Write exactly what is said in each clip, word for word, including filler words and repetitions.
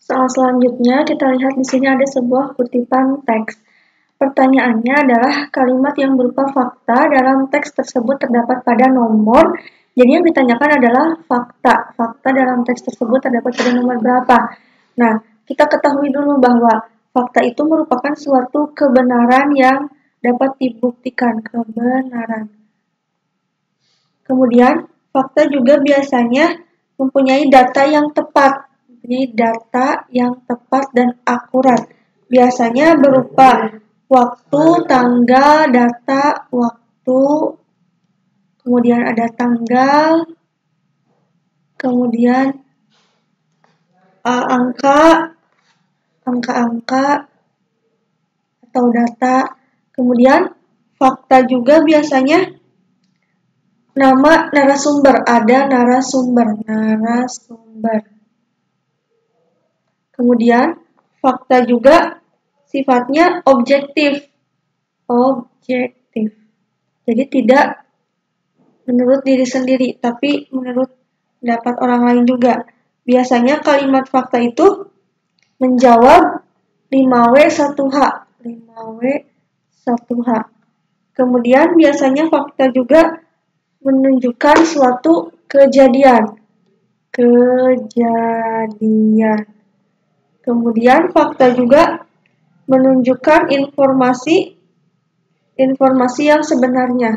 Soal selanjutnya, kita lihat di sini ada sebuah kutipan teks. Pertanyaannya adalah kalimat yang berupa fakta dalam teks tersebut terdapat pada nomor. Jadi yang ditanyakan adalah fakta. Fakta dalam teks tersebut terdapat pada nomor berapa? Nah, kita ketahui dulu bahwa fakta itu merupakan suatu kebenaran yang dapat dibuktikan. Kebenaran. Kemudian, fakta juga biasanya mempunyai data yang tepat. Mempunyai data yang tepat dan akurat. Biasanya berupa waktu, tanggal, data, waktu, kemudian ada tanggal, kemudian uh, angka, angka-angka atau data. Kemudian fakta juga biasanya nama narasumber, ada narasumber, narasumber. Kemudian fakta juga sifatnya objektif, objektif. Jadi tidak menurut diri sendiri, tapi menurut pendapat orang lain juga. Biasanya kalimat fakta itu menjawab lima W satu H, lima W satu H. Kemudian biasanya fakta juga menunjukkan suatu kejadian, kejadian. Kemudian fakta juga menunjukkan informasi informasi yang sebenarnya.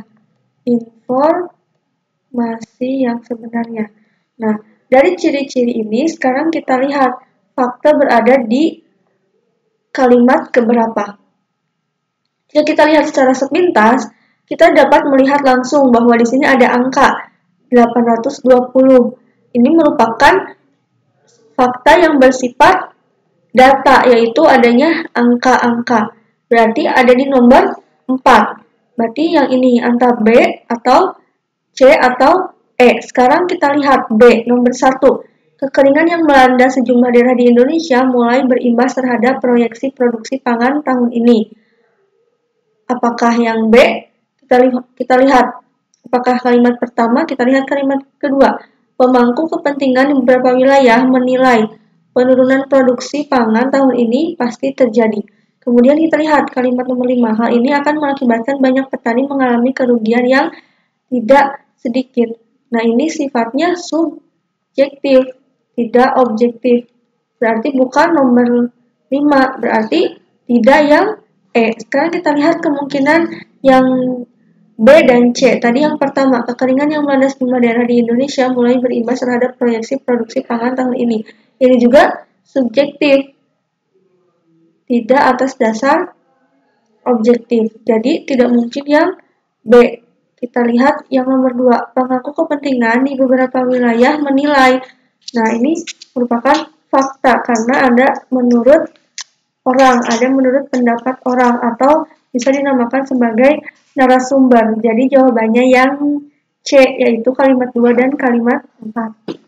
Informasi yang sebenarnya. Nah, dari ciri-ciri ini sekarang kita lihat fakta berada di kalimat keberapa. Jika kita lihat secara sepintas, kita dapat melihat langsung bahwa di sini ada angka delapan ratus dua puluh. Ini merupakan fakta yang bersifat data, yaitu adanya angka-angka. Berarti ada di nomor empat. Berarti yang ini antara B atau C atau E. Sekarang kita lihat B, nomor satu. Kekeringan yang melanda sejumlah daerah di Indonesia mulai berimbas terhadap proyeksi produksi pangan tahun ini. Apakah yang B? Kita lihat, kita lihat. Apakah kalimat pertama? Kita lihat kalimat kedua. Pemangku kepentingan di beberapa wilayah menilai penurunan produksi pangan tahun ini pasti terjadi. Kemudian kita lihat kalimat nomor lima. Hal ini akan mengakibatkan banyak petani mengalami kerugian yang tidak sedikit. Nah, ini sifatnya subjektif, tidak objektif. Berarti bukan nomor lima, berarti tidak yang E. Sekarang kita lihat kemungkinan yang B dan C. Tadi yang pertama, kekeringan yang melanda sejumlah daerah di Indonesia mulai berimbas terhadap proyeksi produksi pangan tahun ini. Ini juga subjektif, tidak atas dasar objektif. Jadi tidak mungkin yang B. Kita lihat yang nomor dua, pemangku kepentingan di beberapa wilayah menilai. Nah, ini merupakan fakta karena ada menurut orang, ada menurut pendapat orang atau bisa dinamakan sebagai narasumber. Jadi jawabannya yang C, yaitu kalimat dua dan kalimat empat.